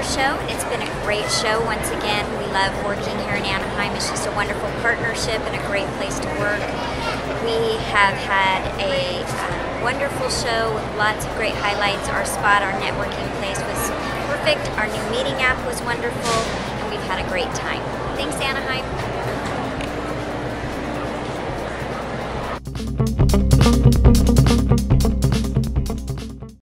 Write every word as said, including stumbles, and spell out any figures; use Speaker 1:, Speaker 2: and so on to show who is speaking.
Speaker 1: show. It's been a great show once again. We love working here in Anaheim. It's just a wonderful partnership and a great place to work. We have had a uh, wonderful show with lots of great highlights. Our spot, our networking place was perfect. Our new meeting app was wonderful, and we've had a great time. Thanks, Anaheim.